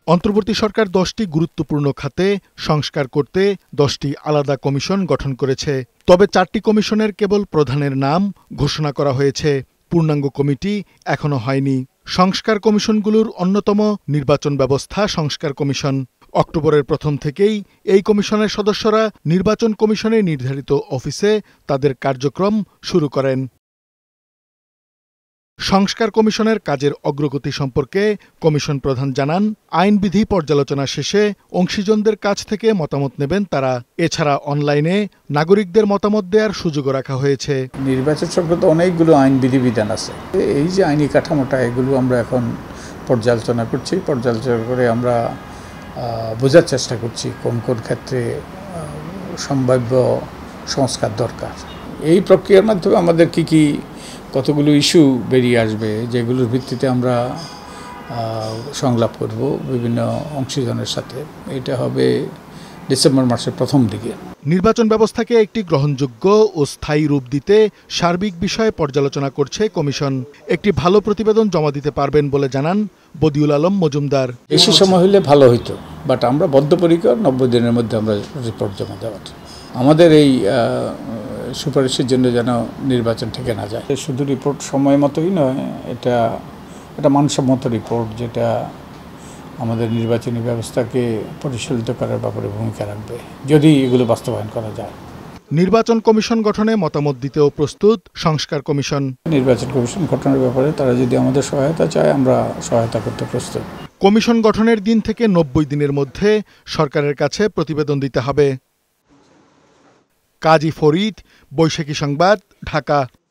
অন্তর্বর্তী সরকার 10টি গুরুত্বপূর্ণ খাতে সংস্কার করতে 10টি আলাদা কমিশন গঠন করেছে। তবে 4টি কমিশনের কেবল প্রধানের নাম ঘোষণা করা হয়েছে, পূর্ণাঙ্গ কমিটি এখনো হয়নি। সংস্কার কমিশনগুলোর অন্যতম নির্বাচন ব্যবস্থা সংস্কার কমিশন। অক্টোবরের প্রথম থেকেই এই কমিশনের সদস্যরা নির্বাচন কমিশনের নির্ধারিত অফিসে তাদের কার্যক্রম শুরু করেন। সংস্কার কমিশনের কাজের অগ্রগতি সম্পর্কে কমিশন প্রধান জানান, আইনবিধি পর্যালোচনা শেষে অংশীজনদের কাছ থেকে মতামত নেবেন তারা। এছাড়া অনলাইনে নাগরিকদের মতামত দেওয়ার সুযোগও রাখা হয়েছে। নির্বাচন সংক্রান্ত অনেকগুলো আইন বিধিবিধান আছে, এই যে আইনি কাঠামোটা এগুলো আমরা এখন পর্যালোচনা করছি। পর্যালোচনা করে আমরা বোঝার চেষ্টা করছি কোন কোন ক্ষেত্রে সম্ভাব্য সংস্কার দরকার। এই প্রক্রিয়ার মাধ্যমে আমাদের কি কতগুলো ইস্যু বেরিয়ে আসবে, যেগুলোর ভিত্তিতে আমরা সংলাপ করব বিভিন্ন অংশীজনের সাথে। এটা হবে ডিসেম্বর মাসের প্রথম দিকে। নির্বাচন ব্যবস্থাকে একটি গ্রহণযোগ্য ও স্থায়ী রূপ দিতে সার্বিক বিষয়ে পর্যালোচনা করছে কমিশন। একটি ভালো প্রতিবেদন জমা দিতে পারবেন বলে জানান বদিউল আলম মজুমদার। বেশি সময় হলে ভালো হইতো, বাট আমরা বদ্ধপরিকর 90 দিনের মধ্যে আমরা রিপোর্ট জমা দেওয়ার। আমাদের এই সুপারিশের জন্য যেন নির্বাচন থেকে না যায়। শুধু রিপোর্ট সময় মতোই নয়, এটা মানসম্মত রিপোর্ট যেটা আমাদের নির্বাচনী ব্যবস্থাকে পরিচালিত করার ব্যাপারে ভূমিকা রাখবে, যদি এগুলো বাস্তবায়ন করা যায়। নির্বাচন কমিশন গঠনে মতামত দিতেও প্রস্তুত সংস্কার কমিশন। নির্বাচন কমিশন গঠনের ব্যাপারে তারা যদি আমাদের সহায়তা চায়, আমরা সহায়তা করতে প্রস্তুত। কমিশন গঠনের দিন থেকে 90 দিনের মধ্যে সরকারের কাছে প্রতিবেদন দিতে হবে। কাজী ফরিদ, বৈশাখী সংবাদ, ঢাকা।